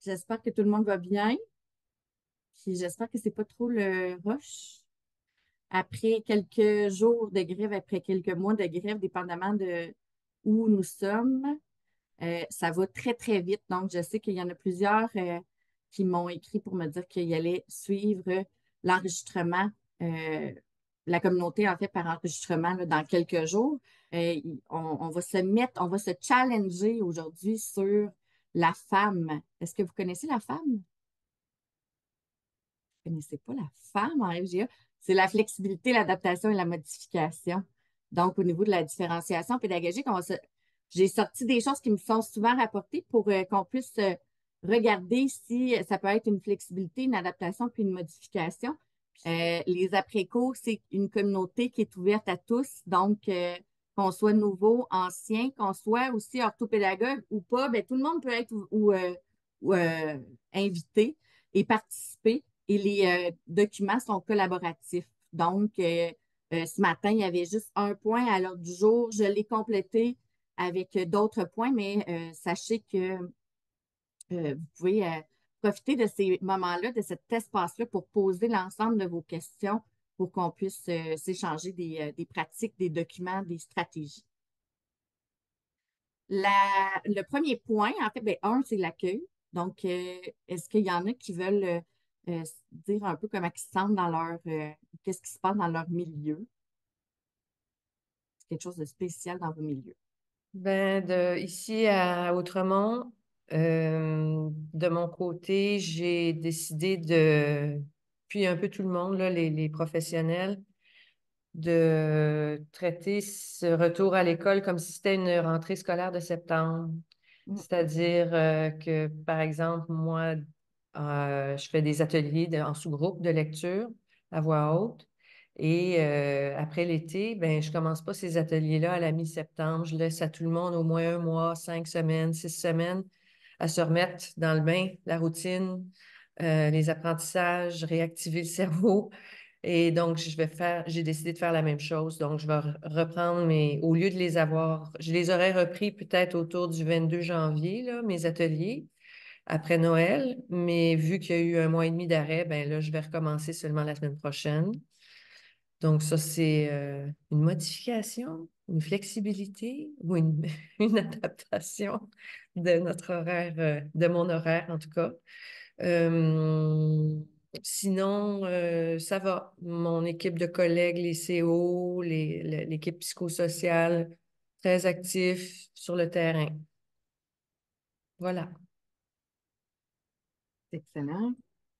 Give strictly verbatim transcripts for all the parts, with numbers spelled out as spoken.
J'espère que tout le monde va bien. Puis j'espère que c'est pas trop le rush. Après quelques jours de grève, après quelques mois de grève, dépendamment de où nous sommes, euh, ça va très, très vite. Donc, je sais qu'il y en a plusieurs euh, qui m'ont écrit pour me dire qu'ils allaient suivre l'enregistrement, euh, la communauté, en fait, par enregistrement là, dans quelques jours. Euh, on, on va se mettre, on va se challenger aujourd'hui sur la femme. Est-ce que vous connaissez la femme? Vous ne connaissez pas la femme en F G A? C'est la flexibilité, l'adaptation et la modification. Donc, au niveau de la différenciation pédagogique, on va se- j'ai sorti des choses qui me sont souvent rapportées pour euh, qu'on puisse euh, regarder si ça peut être une flexibilité, une adaptation puis une modification. Euh, les après-cours, c'est une communauté qui est ouverte à tous. Donc, euh, qu'on soit nouveau, ancien, qu'on soit aussi orthopédagogue ou pas, ben, tout le monde peut être ou, ou, euh, ou, euh, invité et participer. Et les euh, documents sont collaboratifs. Donc, euh, euh, ce matin, il y avait juste un point à l'ordre du jour. Je l'ai complété avec euh, d'autres points, mais euh, sachez que euh, vous pouvez euh, profiter de ces moments-là, de cet espace-là pour poser l'ensemble de vos questions pour qu'on puisse euh, s'échanger des, euh, des pratiques, des documents, des stratégies. La- le premier point, en fait, ben, un, c'est l'accueil. Donc, euh, est-ce qu'il y en a qui veulent euh, euh, s- dire un peu comment ils se sentent dans leur, euh, qu'est-ce qui se passe dans leur milieu? C'est quelque chose de spécial dans vos milieux. Ben, de, ici à Outremont, euh, de mon côté, j'ai décidé de, puis un peu tout le monde, là, les, les professionnels, de traiter ce retour à l'école comme si c'était une rentrée scolaire de septembre. Mm. C'est-à-dire euh, que, par exemple, moi, euh, je fais des ateliers de- en sous-groupe de lecture à voix haute. Et euh, après l'été, ben, je commence pas ces ateliers-là à la mi-septembre. Je laisse à tout le monde au moins un mois, cinq semaines, six semaines à se remettre dans le bain, la routine, euh, les apprentissages, réactiver le cerveau. Et donc, je vais faire, j'ai décidé de faire la même chose. Donc, je vais re- reprendre mes, au lieu de les avoir, je les aurais repris peut-être autour du vingt-deux janvier, là, mes ateliers, après Noël. Mais vu qu'il y a eu un mois et demi d'arrêt, ben là, je vais recommencer seulement la semaine prochaine. Donc, ça, c'est euh, une modification, une flexibilité ou une, une adaptation de notre horaire, euh, de mon horaire en tout cas. Euh, sinon, euh, ça va. Mon équipe de collègues, les C O, les- le- l'équipe psychosociale, très actifs sur le terrain. Voilà. C'est excellent.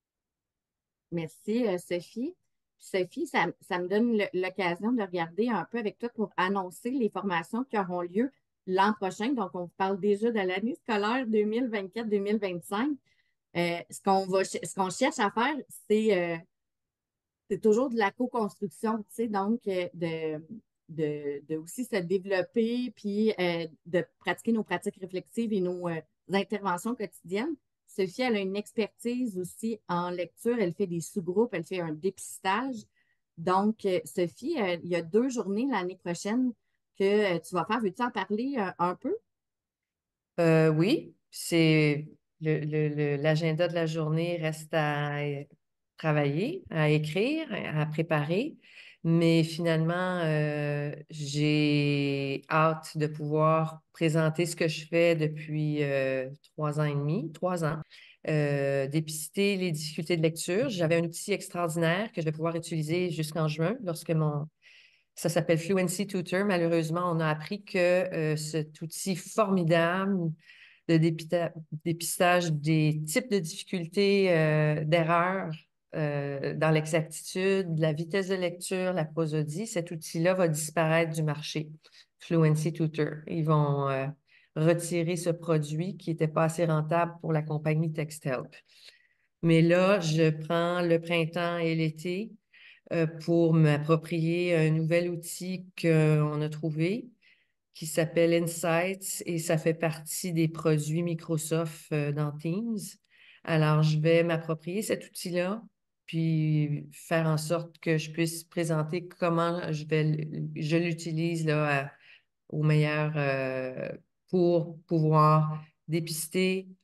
Merci, euh, Sophie. Sophie, ça, ça me donne le- l'occasion de regarder un peu avec toi pour annoncer les formations qui auront lieu l'an prochain. Donc, on parle déjà de l'année scolaire deux mille vingt-quatre-deux mille vingt-cinq. Euh, ce qu'on va, ch- ce qu'on cherche à faire, c'est euh, c'est toujours de la co-construction, tu sais, donc euh, de, de, de aussi se développer, puis euh, de pratiquer nos pratiques réflexives et nos euh, interventions quotidiennes. Sophie, elle a une expertise aussi en lecture, elle fait des sous-groupes, elle fait un dépistage. Donc, euh, Sophie, euh, il y a deux journées l'année prochaine que euh, tu vas faire. Veux-tu en parler euh, un peu? Euh, oui, c'est le, le- le- l'agenda de la journée reste à euh, travailler, à écrire, à préparer, mais finalement, euh, j'ai hâte de pouvoir présenter ce que je fais depuis euh, trois ans et demi, trois ans, euh, dépister les difficultés de lecture. J'avais un outil extraordinaire que je vais pouvoir utiliser jusqu'en juin lorsque mon ça s'appelle Fluency Tutor. Malheureusement, on a appris que euh, cet outil formidable de dépita- dépistage des types de difficultés, euh, d'erreurs euh, dans l'exactitude, la vitesse de lecture, la prosodie, cet outil-là va disparaître du marché. Fluency Tutor. Ils vont euh, retirer ce produit qui n'était pas assez rentable pour la compagnie TextHelp. Mais là, je prends le printemps et l'été euh, pour m'approprier un nouvel outil qu'on a trouvé qui s'appelle Insights et ça fait partie des produits Microsoft euh, dans Teams. Alors, je vais m'approprier cet outil-là, puis faire en sorte que je puisse présenter comment je vais, l- je l'utilise là, à- au meilleur euh, pour pouvoir dépister,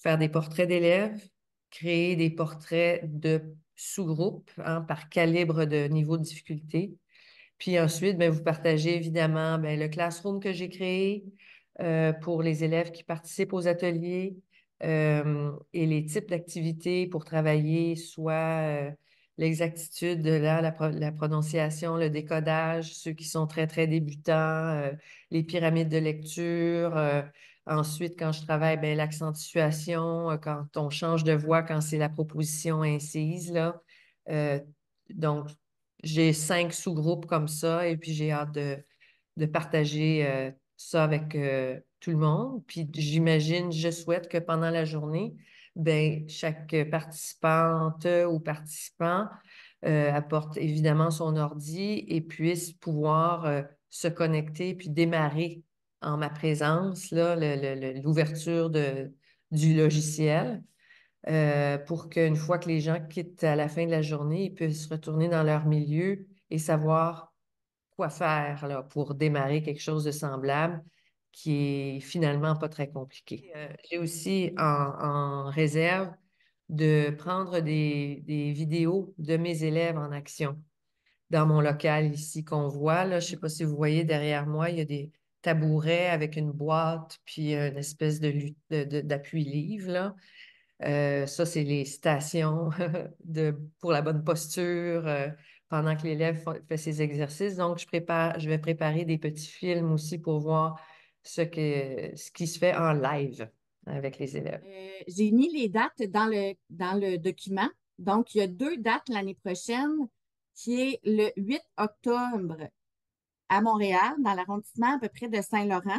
faire des portraits d'élèves, créer des portraits de sous-groupes hein, par calibre de niveau de difficulté. Puis ensuite, ben, vous partagez évidemment ben, le classroom que j'ai créé euh, pour les élèves qui participent aux ateliers euh, et les types d'activités pour travailler, soit euh, l'exactitude de la, la, pro- la prononciation, le décodage, ceux qui sont très, très débutants, euh, les pyramides de lecture. Euh, ensuite, quand je travaille, ben, l'accentuation, euh, quand on change de voix, quand c'est la proposition incise, là. Euh, donc, j'ai cinq sous-groupes comme ça et puis j'ai hâte de, de partager euh, ça avec euh, tout le monde. Puis j'imagine, je souhaite que pendant la journée, ben, chaque participante ou participant euh, apporte évidemment son ordi et puisse pouvoir euh, se connecter puis démarrer en ma présence là, le- le- le- l'ouverture de, du logiciel euh, pour qu'une fois que les gens quittent à la fin de la journée, ils puissent retourner dans leur milieu et savoir quoi faire là, pour démarrer quelque chose de semblable qui est finalement pas très compliqué. Euh, j'ai aussi en, en réserve de prendre des, des vidéos de mes élèves en action dans mon local ici qu'on voit. Là, je sais pas si vous voyez derrière moi, il y a des tabourets avec une boîte puis une espèce de, lu- de, de- d'appui-livre, là. Euh, ça, c'est les stations de, pour la bonne posture euh, pendant que l'élève fa- fait ses exercices. Donc, je prépare, je vais préparer des petits films aussi pour voir ce que, ce qui se fait en live avec les élèves. Euh, j'ai mis les dates dans le, dans le document. Donc, il y a deux dates l'année prochaine, qui est le huit octobre à Montréal, dans l'arrondissement à peu près de Saint-Laurent.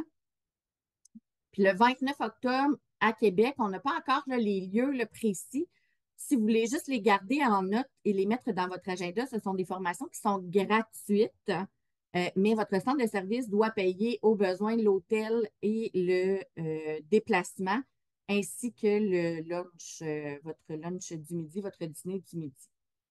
Puis le vingt-neuf octobre à Québec, on n'a pas encore là, les lieux le précis. Si vous voulez juste les garder en note et les mettre dans votre agenda, ce sont des formations qui sont gratuites, euh, mais votre centre de service doit payer au besoin l'hôtel et le euh, déplacement, ainsi que le lunch, euh, votre lunch du midi, votre dîner du midi.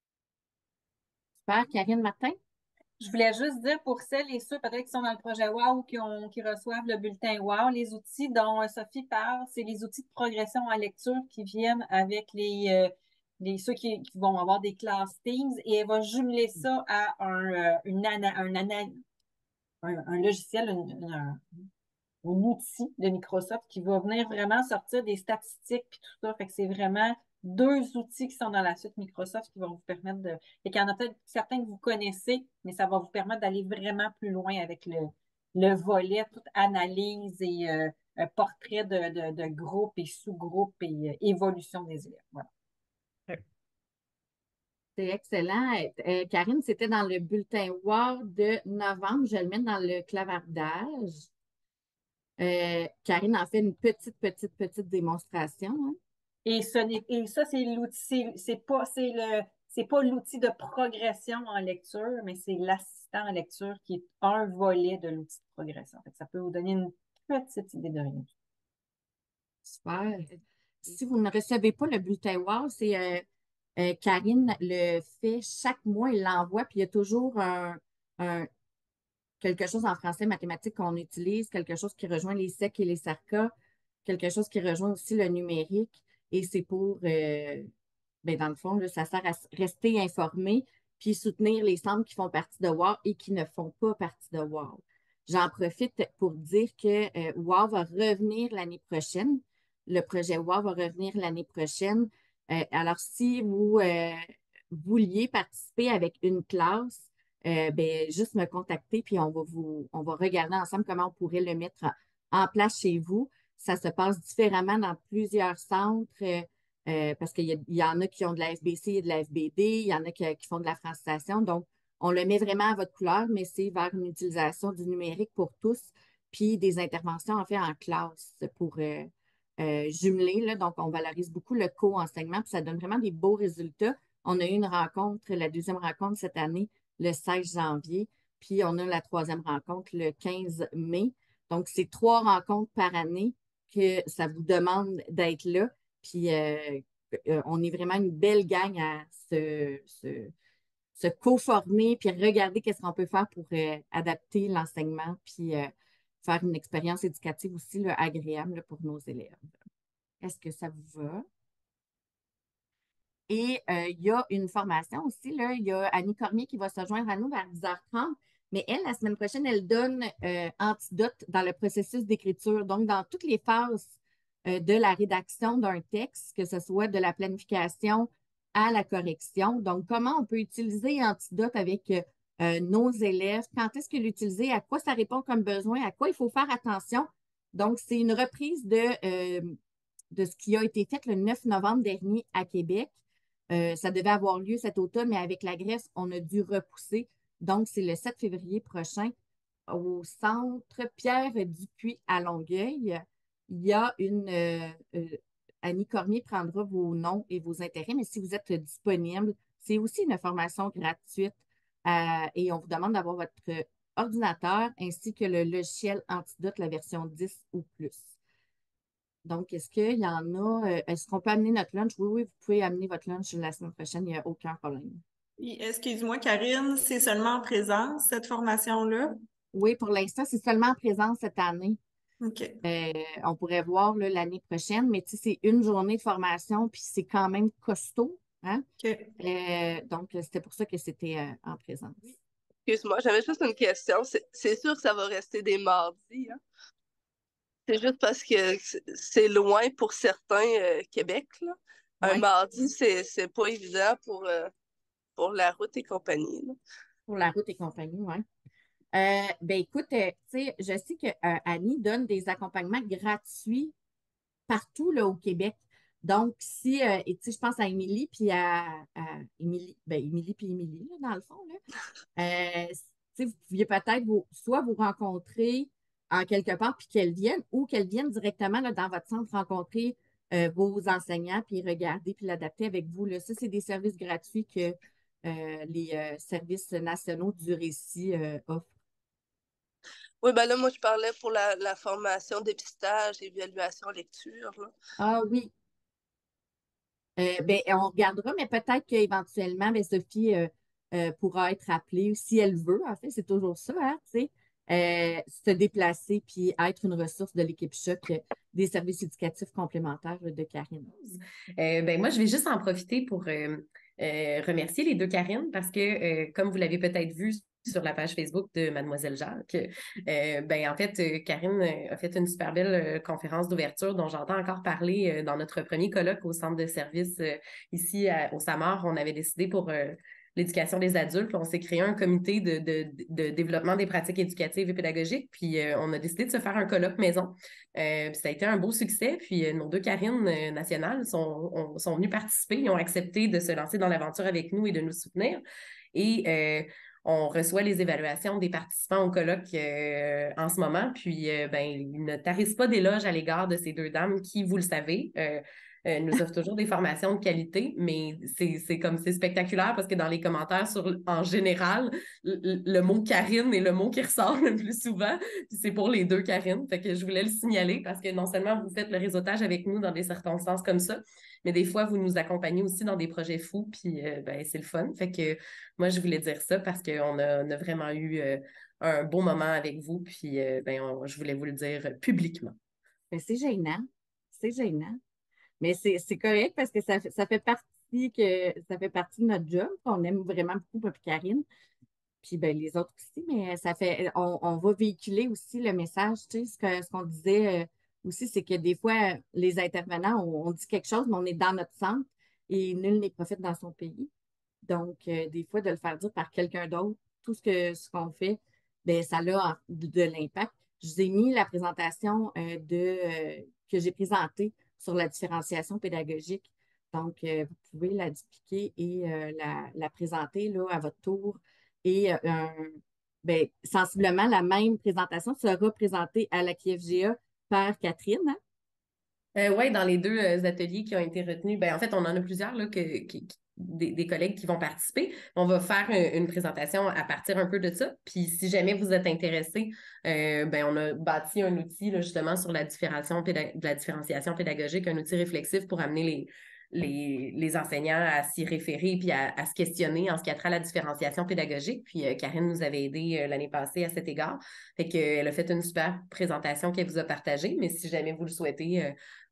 Super, Karine Martin? Je voulais juste dire pour celles et ceux peut-être qui sont dans le projet WOW ou qui, ont, qui reçoivent le bulletin WOW, les outils dont euh, Sophie parle, c'est les outils de progression en lecture qui viennent avec les, euh, les ceux qui, qui vont avoir des classes Teams et elle va jumeler ça à un, euh, une ana- un, ana- un, un logiciel, un, un- un outil de Microsoft qui va venir vraiment sortir des statistiques puis tout ça. Fait que c'est vraiment deux outils qui sont dans la suite Microsoft qui vont vous permettre de. Et qu'il y en a peut-être certains que vous connaissez, mais ça va vous permettre d'aller vraiment plus loin avec le, le volet, toute analyse et euh, un portrait de, de, de groupe et sous-groupe et euh, évolution des élèves. Voilà. C'est excellent. Euh, Karine, c'était dans le bulletin WOW de novembre. Je vais le mettre dans le clavardage. Euh, Karine en fait une petite, petite, petite démonstration, hein. Et, ce n'est, et ça, c'est l'outil, c'est pas, c'est le, c'est pas l'outil de progression en lecture, mais c'est l'assistant en lecture qui est un volet de l'outil de progression. Fait que ça peut vous donner une petite idée de rien. Super. Si vous ne recevez pas le bulletin WOW, c'est euh, euh, Karine le fait chaque mois, il l'envoie, puis il y a toujours un, un- quelque chose en français mathématique qu'on utilise, quelque chose qui rejoint les S E C et les S A R C A, quelque chose qui rejoint aussi le numérique, et c'est pour euh, ben, dans le fond, là, ça sert à rester informé puis soutenir les centres qui font partie de WOW et qui ne font pas partie de WOW. J'en profite pour dire que euh, WOW va revenir l'année prochaine. Le projet WOW va revenir l'année prochaine. Euh, alors, si vous euh, vouliez participer avec une classe, euh, ben, juste me contacter, puis on va vous, on va regarder ensemble comment on pourrait le mettre en, en place chez vous. Ça se passe différemment dans plusieurs centres. Euh, euh, parce qu'il y, a- il y en a qui ont de la F B C et de la F B D, il y en a qui, qui font de la francisation. Donc, on le met vraiment à votre couleur, mais c'est vers une utilisation du numérique pour tous, puis des interventions en fait en classe pour euh, euh, jumeler. Là. Donc, on valorise beaucoup le co-enseignement, puis ça donne vraiment des beaux résultats. On a eu une rencontre, la deuxième rencontre cette année, le seize janvier, puis on a la troisième rencontre le quinze mai. Donc, c'est trois rencontres par année que ça vous demande d'être là. Puis euh, euh, on est vraiment une belle gang à se, se, se co-former, puis regarder qu'est-ce qu'on peut faire pour euh, adapter l'enseignement, puis euh, faire une expérience éducative aussi là, agréable là, pour nos élèves. Est-ce que ça vous va? Et euh, il y a une formation aussi, là. Il y a Annie Cormier qui va se joindre à nous vers dix heures trente. Mais elle, la semaine prochaine, elle donne euh, antidote dans le processus d'écriture. Donc, dans toutes les phases euh, de la rédaction d'un texte, que ce soit de la planification à la correction. Donc, comment on peut utiliser antidote avec euh, nos élèves, quand est-ce que l'utiliser, à quoi ça répond comme besoin, à quoi il faut faire attention. Donc, c'est une reprise de, euh, de ce qui a été fait le neuf novembre dernier à Québec. Euh, ça devait avoir lieu cet automne, mais avec la grève, on a dû repousser. Donc, c'est le sept février prochain au centre Pierre Dupuis à Longueuil. Il y a une. Euh, euh, Annie Cormier prendra vos noms et vos intérêts, mais si vous êtes disponible, c'est aussi une formation gratuite euh, et on vous demande d'avoir votre ordinateur ainsi que le logiciel Antidote, la version dix ou plus. Donc, est-ce qu'il y en a? euh, Est-ce qu'on peut amener notre lunch? Oui, oui, vous pouvez amener votre lunch la semaine prochaine, il n'y a aucun problème. Puis, excuse-moi, Karine, c'est seulement en présence, cette formation-là? Oui, pour l'instant, c'est seulement en présence cette année. OK. Euh, on pourrait voir là, l'année prochaine, mais tu sais, c'est une journée de formation, puis c'est quand même costaud. Hein? OK. Euh, donc, c'était pour ça que c'était euh, en présence. Excuse-moi, j'avais juste une question. C'est c'est sûr que ça va rester des mardis, hein? C'est juste parce que c'est- c'est loin pour certains, euh, Québec, là. Un Ouais, mardi, c'est c'est pas évident pour, euh, pour la route et compagnie, là. pour la route et compagnie, oui. Euh, ben écoute, euh, tu sais, je sais que euh, Annie donne des accompagnements gratuits partout là, au Québec. Donc, si, euh, et tu sais, je pense à Émilie, puis à, à Émilie, ben Émilie puis Émilie, là, dans le fond, là. Euh, tu sais, vous pouviez peut-être vous, soit vous rencontrer en quelque part, puis qu'elles viennent, ou qu'elles viennent directement là, dans votre centre rencontrer euh, vos enseignants, puis regarder, puis l'adapter avec vous. Là. Ça, c'est des services gratuits que euh, les euh, services nationaux du récit euh, offrent. Oui, ben là, moi, je parlais pour la, la formation dépistage, évaluation, lecture, là. Ah oui, Euh, ben, on regardera, mais peut-être qu'éventuellement, ben, Sophie euh, euh, pourra être appelée, si elle veut, en fait, c'est toujours ça, hein, tu sais, euh, se déplacer puis être une ressource de l'équipe Choc euh, des services éducatifs complémentaires de Karine. Euh, ben moi, je vais juste en profiter pour euh, euh, remercier les deux Karine parce que, euh, comme vous l'avez peut-être vu sur la page Facebook de Mademoiselle Jacques, euh, ben en fait, euh, Karine euh, a fait une super belle euh, conférence d'ouverture dont j'entends encore parler euh, dans notre premier colloque au centre de service euh, ici à- au Samar. On avait décidé pour euh, l'éducation des adultes, on s'est créé un comité de, de, de développement des pratiques éducatives et pédagogiques, puis euh, on a décidé de se faire un colloque maison. Euh, puis ça a été un beau succès. Puis euh, nos deux Karines euh, nationales sont, ont- sont venues participer. Ils ont accepté de se lancer dans l'aventure avec nous et de nous soutenir. Et euh, on reçoit les évaluations des participants au colloque euh, en ce moment. Puis, euh, ben, ils ne tarissent pas d'éloges à l'égard de ces deux dames qui, vous le savez, euh, euh, nous offrent toujours des formations de qualité, mais c'est, c'est comme c'est spectaculaire parce que dans les commentaires sur, en général, le, le mot Karine est le mot qui ressort le plus souvent. Puis c'est pour les deux Karine. Fait que je voulais le signaler parce que non seulement vous faites le réseautage avec nous dans des circonstances comme ça, mais des fois, vous nous accompagnez aussi dans des projets fous, puis euh, ben, c'est le fun. Fait que moi, je voulais dire ça parce qu'on a, on a vraiment eu euh, un beau moment avec vous, puis euh, ben, on- je voulais vous le dire publiquement. Mais c'est gênant, c'est gênant. Mais c'est c'est correct parce que ça, fait- ça fait partie que ça fait partie de notre job, qu'on aime vraiment beaucoup, moi puis Karine. Puis ben, les autres aussi, mais ça fait, on, on va véhiculer aussi le message, tu sais, ce que, ce qu'on disait euh, aussi, c'est que des fois, les intervenants, on, on dit quelque chose, mais on est dans notre centre et nul n'est prophète dans son pays. Donc, euh, des fois, de le faire dire par quelqu'un d'autre, tout ce que ce qu'on fait, ben, ça a en- de, de l'impact. Je vous ai mis la présentation euh, de, euh, que j'ai présentée sur la différenciation pédagogique. Donc, euh, vous pouvez la dupliquer et euh, la, la présenter là, à votre tour. Et euh, un- ben, sensiblement, la même présentation sera présentée à la Q F G A par Catherine. Hein? Euh, oui, dans les deux euh, ateliers qui ont été retenus, ben, en fait, on en a plusieurs là, que, qui- qui- des, des collègues qui vont participer. On va faire une, une présentation à partir un peu de ça. Puis si jamais vous êtes intéressé, euh, ben, on a bâti un outil là, justement sur la différenciation, péda- de la différenciation pédagogique, un outil réflexif pour amener les, les, les enseignants à s'y référer puis à, à se questionner en ce qui a trait à la différenciation pédagogique. Puis euh, Karine nous avait aidé euh, l'année passée à cet égard. Fait qu'elle a fait une super présentation qu'elle vous a partagée. Mais si jamais vous le souhaitez, euh,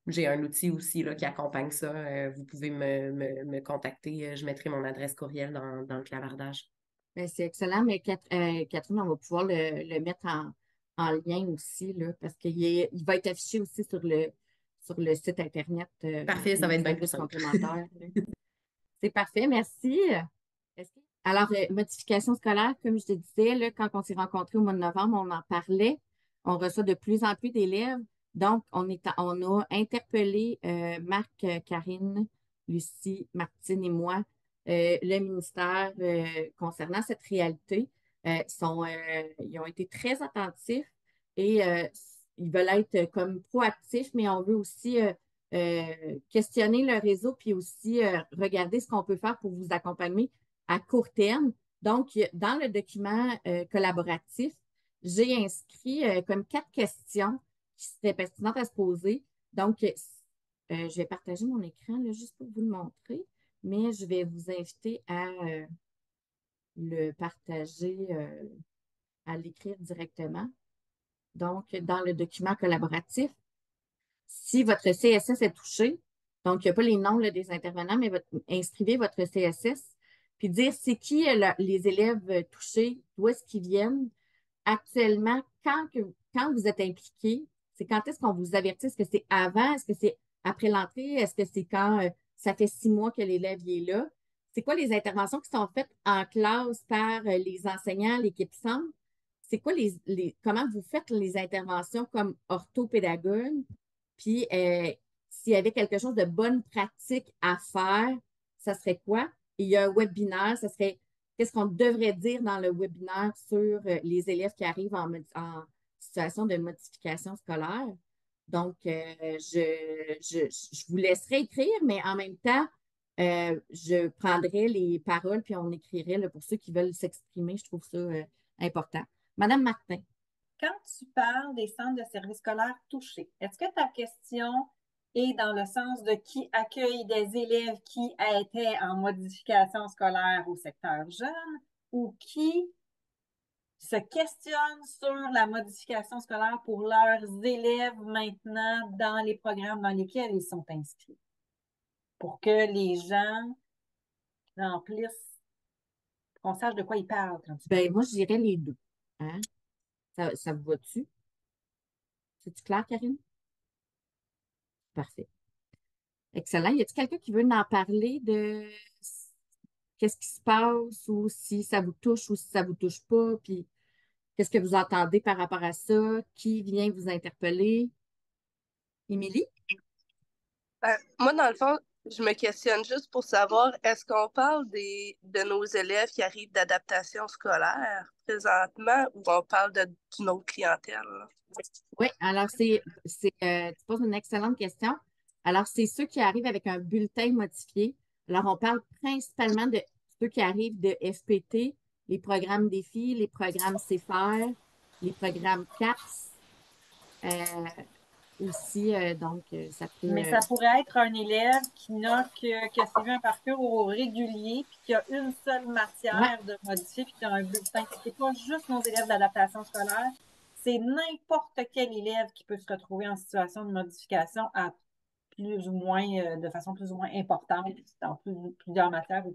j'ai un outil aussi là, qui accompagne ça. Euh, vous pouvez me, me, me contacter. Euh, Je mettrai mon adresse courriel dans, dans le clavardage. Ben, c'est excellent, mais Cath- euh, Catherine, on va pouvoir le, le mettre en, en lien aussi, là, parce qu'il est- il va être affiché aussi sur le, sur le site Internet euh, Parfait, ça va des être bien plus services simple. complémentaires. là. C'est parfait, merci. Est-ce que- Alors, euh, modification scolaire, comme je te disais, là, quand on s'est rencontrés au mois de novembre, on en parlait. On reçoit de plus en plus d'élèves. Donc, on est, à- on a interpellé euh, Marc, euh, Karine, Lucie, Martine et moi, euh, le ministère euh, concernant cette réalité. Euh, ils sont, euh, ils ont été très attentifs et euh, ils veulent être comme proactifs, mais on veut aussi euh, euh, questionner le réseau puis aussi euh, regarder ce qu'on peut faire pour vous accompagner à court terme. Donc, dans le document euh, collaboratif, j'ai inscrit euh, comme quatre questions qui seraient pertinentes à se poser. Donc, euh, je vais partager mon écran là, juste pour vous le montrer, mais je vais vous inviter à euh, le partager, euh, à l'écrire directement. Donc, dans le document collaboratif, si votre C S S est touché, donc il n'y a pas les noms là, des intervenants, mais votre- inscrivez votre C S S, puis dire c'est qui euh, le- les élèves euh, touchés, d'où est-ce qu'ils viennent. Actuellement, quand, que- quand vous êtes impliqué, c'est quand est-ce qu'on vous avertit? Est-ce que c'est avant? Est-ce que c'est après l'entrée? Est-ce que c'est quand euh, ça fait six mois que l'élève y est là? C'est quoi les interventions qui sont faites en classe par euh, les enseignants, l'équipe centre? C'est quoi les, les, comment vous faites les interventions comme orthopédagogue? Puis, euh, s'il y avait quelque chose de bonne pratique à faire, ça serait quoi? Il y a un webinaire, ça serait qu'est-ce qu'on devrait dire dans le webinaire sur euh, les élèves qui arrivent en, modi- en situation de modification scolaire. Donc, euh, je, je, je vous laisserai écrire, mais en même temps, euh, je prendrai les paroles puis on écrirait là, pour ceux qui veulent s'exprimer. Je trouve ça euh, important. Madame Martin. Quand tu parles des centres de services scolaires touchés, est-ce que ta question est dans le sens de qui accueille des élèves qui étaient en modification scolaire au secteur jeune ou qui se questionnent sur la modification scolaire pour leurs élèves maintenant dans les programmes dans lesquels ils sont inscrits? Pour que les gens remplissent, qu'on sache de quoi ils parlent quand tu parles. Ben, moi, je dirais les deux. Hein? Ça, ça vous va-tu? C'est-tu clair, Karine? Parfait. Excellent. Y a-t-il quelqu'un qui veut en parler de qu'est-ce qui se passe ou si ça vous touche ou si ça vous touche pas? Puis qu'est-ce que vous entendez par rapport à ça? Qui vient vous interpeller? Émilie? Ben, moi, dans le fond, je me questionne juste pour savoir, est-ce qu'on parle des, de nos élèves qui arrivent d'adaptation scolaire présentement ou on parle de, d'une autre clientèle? Là? Oui, alors c'est, c'est, euh, tu poses une excellente question. Alors, c'est ceux qui arrivent avec un bulletin modifié. Alors, on parle principalement de ceux qui arrivent de F P T, les programmes défis, les programmes C F R, les programmes CAPS, euh, aussi. Euh, donc, euh, ça peut. Mais euh, ça pourrait être un élève qui n'a que, qui a suivi un parcours au régulier, puis qui a une seule ouais, matière de modifier, puis qui a un bulletin. C'est pas juste nos élèves d'adaptation scolaire, c'est n'importe quel élève qui peut se retrouver en situation de modification à plus ou moins, euh, de façon plus ou moins importante, dans plus- plusieurs matières.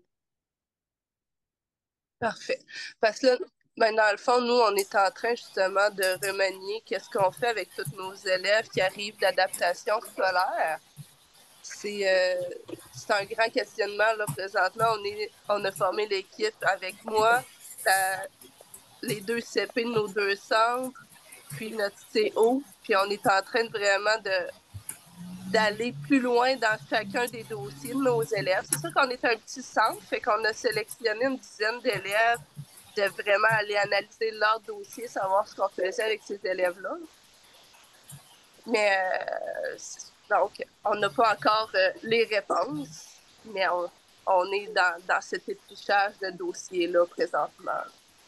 Parfait. Parce que là, ben, dans le fond, nous, on est en train justement de remanier qu'est-ce qu'on fait avec tous nos élèves qui arrivent d'adaptation scolaire. C'est euh, c'est un grand questionnement, là, présentement. On, est, on a formé l'équipe avec moi, la- les deux C P de nos deux centres, puis notre C O, puis on est en train de vraiment de d'aller plus loin dans chacun des dossiers de nos élèves. C'est sûr qu'on est un petit centre, fait qu'on a sélectionné une dizaine d'élèves de vraiment aller analyser leur dossier, savoir ce qu'on faisait avec ces élèves-là. Mais euh, donc, on n'a pas encore euh, les réponses, mais on, on est dans, dans cet épluchage de dossiers-là présentement.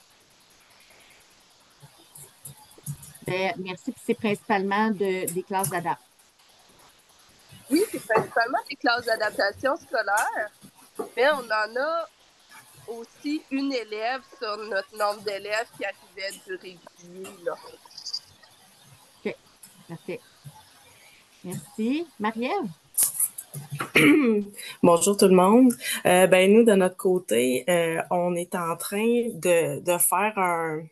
ben, merci. Puis c'est principalement de, des classes d'adap. Oui, c'est principalement des classes d'adaptation scolaire, mais on en a aussi une élève sur notre nombre d'élèves qui arrivait du régulier. Là. OK, parfait. Merci. Marie-Ève? Bonjour tout le monde. Euh, ben nous, de notre côté, euh, on est en train de, de faire un...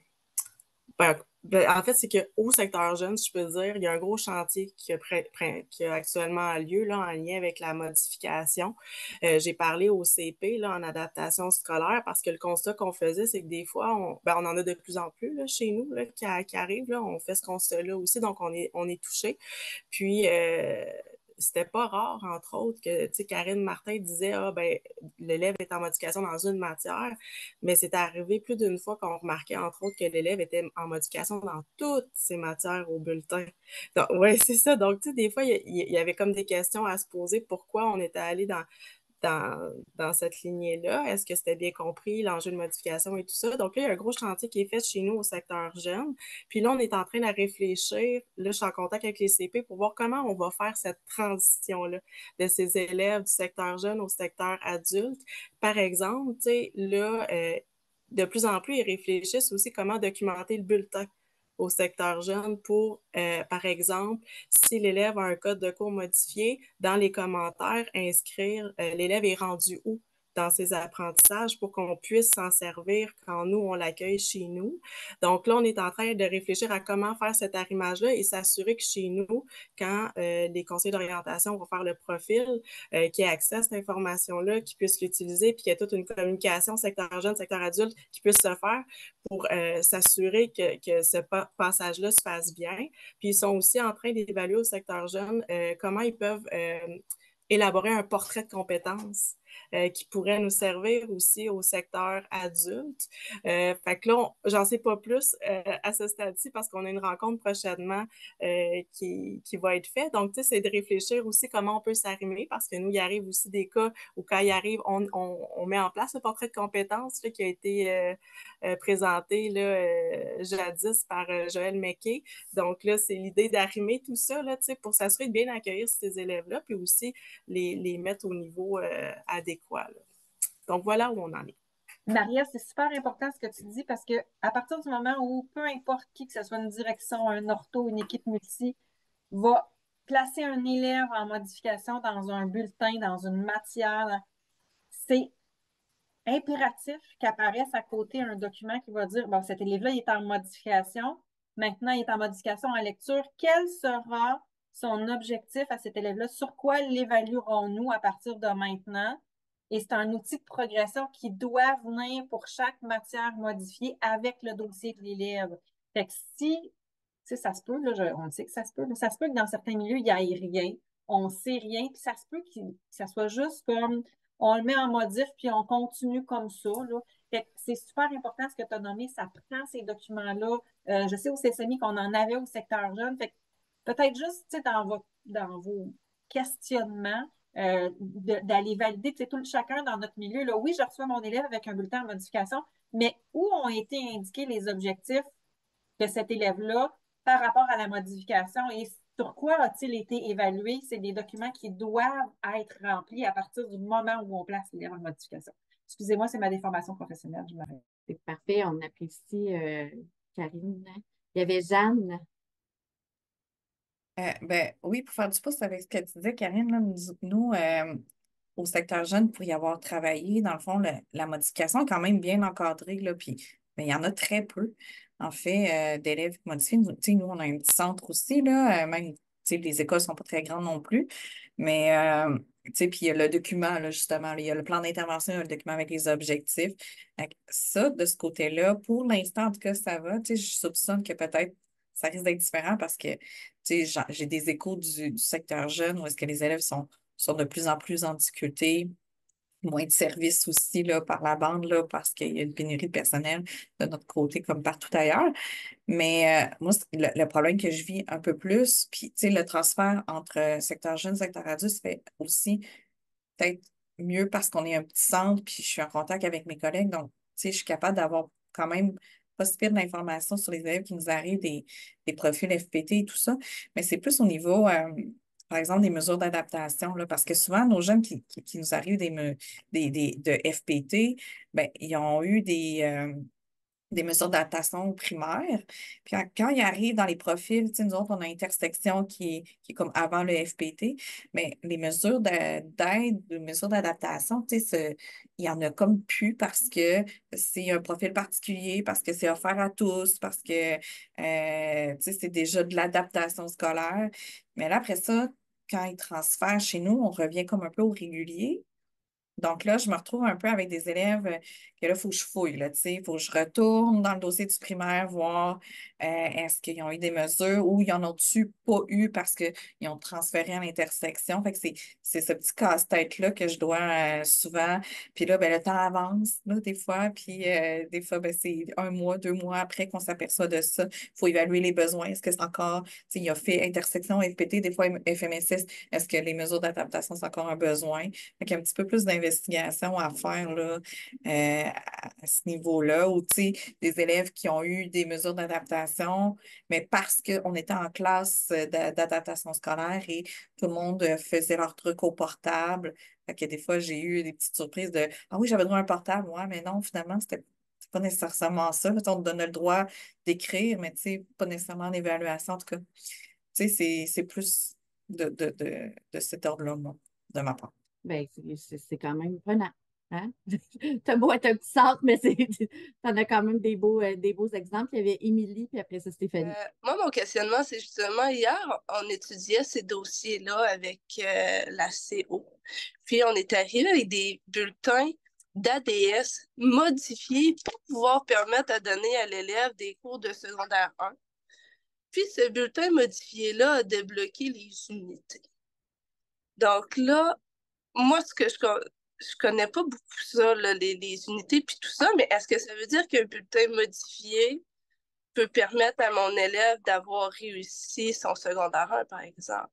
ben, ben, en fait, c'est qu'au secteur jeune, si je peux dire, il y a un gros chantier qui a, pré- pré- qui a actuellement lieu là, en lien avec la modification. Euh, j'ai parlé au C P là, en adaptation scolaire parce que le constat qu'on faisait, c'est que des fois, on, ben, on en a de plus en plus là, chez nous là, qui, qui arrivent. Là, on fait ce constat-là aussi, donc on est, on est touché. Puis, euh, c'était pas rare, entre autres, que, tu sais, Karine Martin disait, ah, ben, l'élève est en modification dans une matière, mais c'est arrivé plus d'une fois qu'on remarquait, entre autres, que l'élève était en modification dans toutes ses matières au bulletin. Donc, ouais, c'est ça. Donc, tu sais, des fois, il y, il y avait comme des questions à se poser, pourquoi on était allé dans, dans, dans cette lignée-là. Est-ce que c'était bien compris, l'enjeu de modification et tout ça? Donc là, il y a un gros chantier qui est fait chez nous au secteur jeune. Puis là, on est en train de réfléchir. Là, je suis en contact avec les C P pour voir comment on va faire cette transition-là de ces élèves du secteur jeune au secteur adulte. Par exemple, tu sais, là, euh, de plus en plus, ils réfléchissent aussi comment documenter le bulletin au secteur jeune pour, euh, par exemple, si l'élève a un code de cours modifié, dans les commentaires, inscrire euh, l'élève est rendu où dans ses apprentissages pour qu'on puisse s'en servir quand nous, on l'accueille chez nous. Donc là, on est en train de réfléchir à comment faire cet arrimage-là et s'assurer que chez nous, quand euh, les conseils d'orientation vont faire le profil, euh, qui ait accès à cette information-là, qui puisse l'utiliser, puis qu'il y ait toute une communication secteur jeune, secteur adulte qui puisse se faire pour euh, s'assurer que, que ce pa passage-là se passe bien. Puis ils sont aussi en train d'évaluer au secteur jeune euh, comment ils peuvent euh, élaborer un portrait de compétences euh, qui pourrait nous servir aussi au secteur adulte. Euh, fait que là, j'en sais pas plus euh, à ce stade-ci parce qu'on a une rencontre prochainement euh, qui, qui va être faite. Donc, tu sais, c'est de réfléchir aussi comment on peut s'arrimer parce que nous, il arrive aussi des cas où quand il arrive, on, on, on met en place le portrait de compétences là, qui a été euh, euh, présenté là, euh, jadis par euh, Joël McKay. Donc là, c'est l'idée d'arrimer tout ça là, pour s'assurer de bien accueillir ces élèves-là, puis aussi les, les mettre au niveau euh, adéquat. Là. Donc voilà où on en est. Maria, c'est super important ce que tu dis parce que à partir du moment où peu importe qui, que ce soit une direction, un ortho, une équipe multi, va placer un élève en modification dans un bulletin, dans une matière, c'est impératif qu'apparaisse à côté un document qui va dire, bon, cet élève-là, il est en modification. Maintenant, il est en modification en lecture. Quel sera son objectif à cet élève-là? Sur quoi l'évaluerons-nous à partir de maintenant? Et c'est un outil de progression qui doit venir pour chaque matière modifiée avec le dossier de l'élève. Fait que si, tu sais, ça se peut, là, je- on sait que ça se peut, là, ça se peut que dans certains milieux, il n'y ait rien. On sait rien, puis ça se peut que ça soit juste comme on le met en modif, puis on continue comme ça. Là. Fait que c'est super important ce que tu as nommé, ça prend ces documents-là. Euh, je sais au C S M I qu'on en avait au secteur jeune. Fait que peut-être juste dans vos, dans vos questionnements, euh, de- d'aller valider tout chacun dans notre milieu. Là. Oui, je reçois mon élève avec un bulletin en modification, mais où ont été indiqués les objectifs de cet élève-là par rapport à la modification et sur quoi a-t-il été évalué? C'est des documents qui doivent être remplis à partir du moment où on place l'élève en modification. Excusez-moi, c'est ma déformation professionnelle, je m'arrête. C'est parfait, on apprécie euh, Karine. Il y avait Jeanne. Euh, ben, oui, pour faire du pouce avec ce que tu disais, Karine, là, nous, nous, euh, au secteur jeune, pour y avoir travaillé, dans le fond, le- la modification est quand même bien encadrée, là, puis ben, il y en a très peu, en fait, euh, d'élèves modifiés. Nous, tu sais, nous, on a un petit centre aussi, là, euh, même, tu sais, les écoles sont pas très grandes non plus, mais, euh, tu sais, puis il y a le document, là, justement, là, il y a le plan d'intervention, il y a le document avec les objectifs. Fait que ça, de ce côté-là, pour l'instant, en tout cas, ça va, tu sais, je soupçonne que peut-être ça risque d'être différent parce que tu sais, j'ai des échos du, du secteur jeune où est-ce que les élèves sont, sont de plus en plus en difficulté, moins de services aussi là, par la bande là, parce qu'il y a une pénurie de personnel de notre côté comme partout ailleurs. Mais euh, moi, c'est le, le problème que je vis un peu plus, puis tu sais, le transfert entre euh, secteur jeune et secteur adulte se fait aussi peut-être mieux parce qu'on est un petit centre, puis je suis en contact avec mes collègues. Donc, tu sais, je suis capable d'avoir quand même pas si pire d'informations sur les élèves qui nous arrivent, des, des profils F P T et tout ça. Mais c'est plus au niveau, euh, par exemple, des mesures d'adaptation, là, parce que souvent, nos jeunes qui, qui, qui nous arrivent des, me- des, des, de F P T, ben, ils ont eu des, euh, des mesures d'adaptation au primaire. Puis quand, quand ils arrivent dans les profils, tu sais, nous autres, on a intersection qui est, qui est comme avant le F P T, mais les mesures de- d'aide, les mesures d'adaptation, tu sais, ce- il y en a comme plus parce que c'est un profil particulier, parce que c'est offert à tous, parce que, euh, tu sais, c'est déjà de l'adaptation scolaire. Mais là, après ça, quand ils transfèrent chez nous, on revient comme un peu au régulier. Donc là, je me retrouve un peu avec des élèves euh, que là, il faut que je fouille, là, tu sais, il faut que je retourne dans le dossier du primaire, voir euh, est-ce qu'ils ont eu des mesures ou ils en ont-tu pas eu parce qu'ils ont transféré à l'intersection. Fait que c'est, c'est ce petit casse-tête-là que je dois euh, souvent. Puis là, ben, le temps avance, là, des fois, puis euh, des fois, ben, c'est un mois, deux mois après qu'on s'aperçoit de ça. Il faut évaluer les besoins. Est-ce que c'est encore, tu sais, il a fait intersection F P T, des fois F M S S, est-ce que les mesures d'adaptation, c'est encore un besoin? Fait qu'il y a un petit peu plus d'investigation à faire là, euh, à à ce niveau-là, ou tu sais, des élèves qui ont eu des mesures d'adaptation, mais parce qu'on était en classe euh, d'a- d'adaptation scolaire et tout le monde euh, faisait leur truc au portable. Fait que des fois, j'ai eu des petites surprises de Ah oui, j'avais droit à un portable, ouais, mais non, finalement, c'était c'est pas nécessairement ça. Là, on te donne le droit d'écrire, mais tu sais, pas nécessairement en évaluation. En tout cas, tu sais, c'est c'est plus de, de, de, de cet ordre-là, moi, de ma part. Ben, c'est c'est- c'est quand même prenant. Hein? T'as beau être un petit centre, mais c'est, t'en as quand même des beaux, euh, des beaux exemples. Il y avait Émilie, puis après ça, Stéphanie. Euh, moi, mon questionnement, c'est justement hier, on étudiait ces dossiers-là avec euh, la C O. Puis on est arrivé avec des bulletins d'A D S modifiés pour pouvoir permettre à donner à l'élève des cours de secondaire un. Puis ce bulletin modifié-là a débloqué les unités. Donc là, moi, ce que je, co- je connais pas beaucoup ça, là, les, les unités puis tout ça, mais est-ce que ça veut dire qu'un bulletin modifié peut permettre à mon élève d'avoir réussi son secondaire un, par exemple,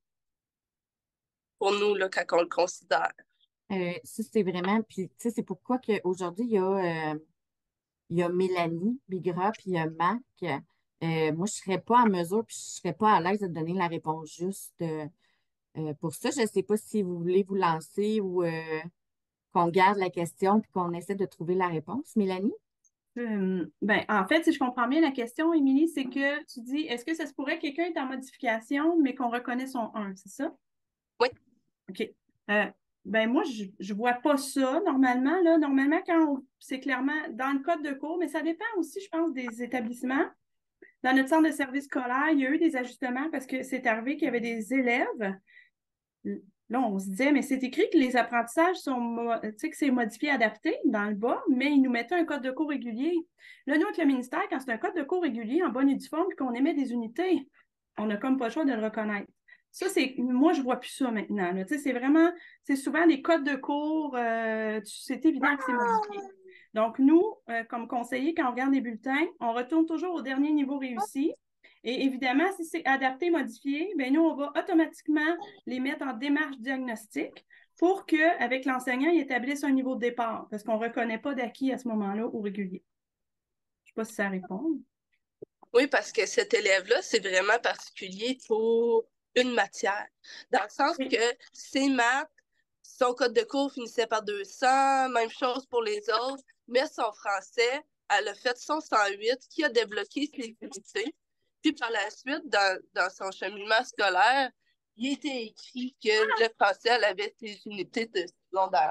pour nous, là, quand on le considère? Euh, ça, c'est vraiment. Puis, tu sais, c'est pourquoi qu'aujourd'hui, il y a, euh, il y a Mélanie Bigra, puis il y a Mac. Euh, moi, je ne serais pas en mesure, puis je ne serais pas à l'aise de donner la réponse juste euh, euh, pour ça. Je ne sais pas si vous voulez vous lancer ou euh, qu'on garde la question puis qu'on essaie de trouver la réponse. Mélanie? Euh, ben, en fait, si je comprends bien la question, Émilie, c'est que tu dis, est-ce que ça se pourrait que quelqu'un est en modification, mais qu'on reconnaît son un, c'est ça? Oui. OK. Euh, ben, moi, je je vois pas ça normalement, là. Normalement, quand on- c'est clairement dans le code de cours, mais ça dépend aussi, je pense, des établissements. Dans notre centre de service scolaire, il y a eu des ajustements parce que c'est arrivé qu'il y avait des élèves. Là, on se disait, mais c'est écrit que les apprentissages sont, mo- tu sais, que c'est modifié, adapté dans le bas, mais ils nous mettaient un code de cours régulier. Là, nous, avec le ministère, quand c'est un code de cours régulier en bonne et due forme, puis qu'on émet des unités, on n'a comme pas le choix de le reconnaître. Ça, c'est, moi, je vois plus ça maintenant, là. Tu sais, c'est vraiment, c'est souvent des codes de cours, euh, c'est évident que c'est modifié. Donc, nous, euh, comme conseillers, quand on regarde les bulletins, on retourne toujours au dernier niveau réussi. Et évidemment, si c'est adapté, modifié, bien, nous, on va automatiquement les mettre en démarche diagnostique pour qu'avec l'enseignant, il établisse un niveau de départ, parce qu'on ne reconnaît pas d'acquis à ce moment-là au régulier. Je ne sais pas si ça répond. Oui, parce que cet élève-là, c'est vraiment particulier pour une matière. Dans le sens Oui. que ses maths, son code de cours finissait par deux cents, même chose pour les autres, mais son français, elle a fait son cent huit qui a débloqué ses unités. Puis par la suite, dans, dans son cheminement scolaire, il était écrit que le français, elle avait ses unités de secondaire.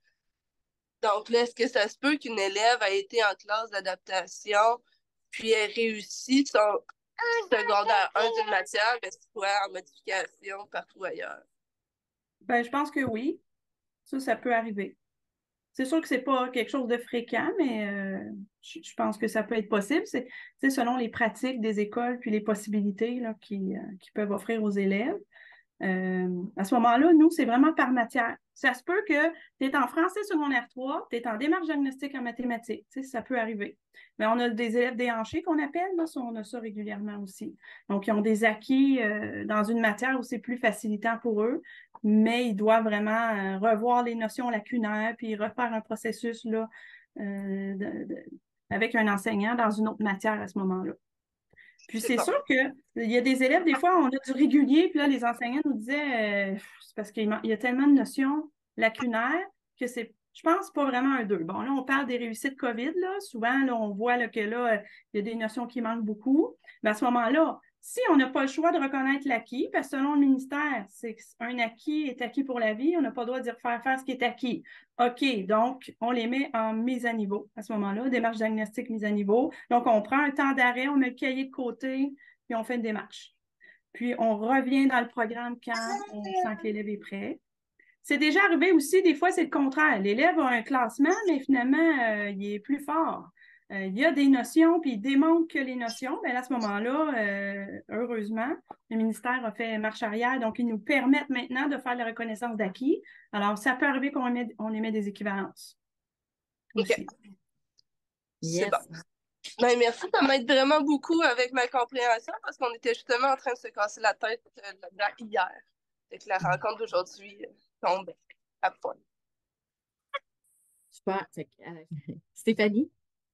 Donc là, est-ce que ça se peut qu'une élève a été en classe d'adaptation, puis ait réussi son secondaire un d'une matière, mais soit en modification partout ailleurs? Ben, je pense que oui. Ça, ça peut arriver. C'est sûr que c'est pas quelque chose de fréquent, mais euh, je, je pense que ça peut être possible. C'est, c'est selon les pratiques des écoles puis les possibilités là, qui, euh, qui peuvent offrir aux élèves. Euh, à ce moment-là, nous, c'est vraiment par matière. Ça se peut que tu es en français secondaire trois, tu es en démarche diagnostique en mathématiques. Tu sais, ça peut arriver. Mais on a des élèves déhanchés qu'on appelle, là, ça, on a ça régulièrement aussi. Donc, ils ont des acquis euh, dans une matière où c'est plus facilitant pour eux, mais ils doivent vraiment euh, revoir les notions lacunaires puis refaire un processus là, euh, de, de, avec un enseignant dans une autre matière à ce moment-là. Puis C'est c'est bon. sûr qu'il y a des élèves, des fois, on a du régulier, puis là, les enseignants nous disaient, euh, c'est parce qu'il y a tellement de notions lacunaires que c'est je pense pas vraiment un deux. Bon, là, on parle des réussites COVID, là. Souvent, là, on voit là, que là, il y a des notions qui manquent beaucoup. Mais à ce moment-là, si on n'a pas le choix de reconnaître l'acquis, parce que selon le ministère, c'est un acquis est acquis pour la vie, on n'a pas le droit de dire faire faire ce qui est acquis. OK, donc on les met en mise à niveau à ce moment-là, démarche diagnostique mise à niveau. Donc, on prend un temps d'arrêt, on met le cahier de côté, puis on fait une démarche. Puis, on revient dans le programme quand on sent que l'élève est prêt. C'est déjà arrivé aussi, des fois, c'est le contraire. L'élève a un classement, mais finalement, euh, il est plus fort. Euh, il y a des notions, puis il démontre que les notions, bien, à ce moment-là, euh, heureusement, le ministère a fait marche arrière, donc ils nous permettent maintenant de faire la reconnaissance d'acquis. Alors, ça peut arriver qu'on émet, on émet des équivalences. OK. Aussi. C'est Yes. bon. Ben, merci, ça m'aide vraiment beaucoup avec ma compréhension parce qu'on était justement en train de se casser la tête euh, là-dedans hier. Fait que la rencontre d'aujourd'hui euh, tombe à point. Super. Fait que, euh, Stéphanie?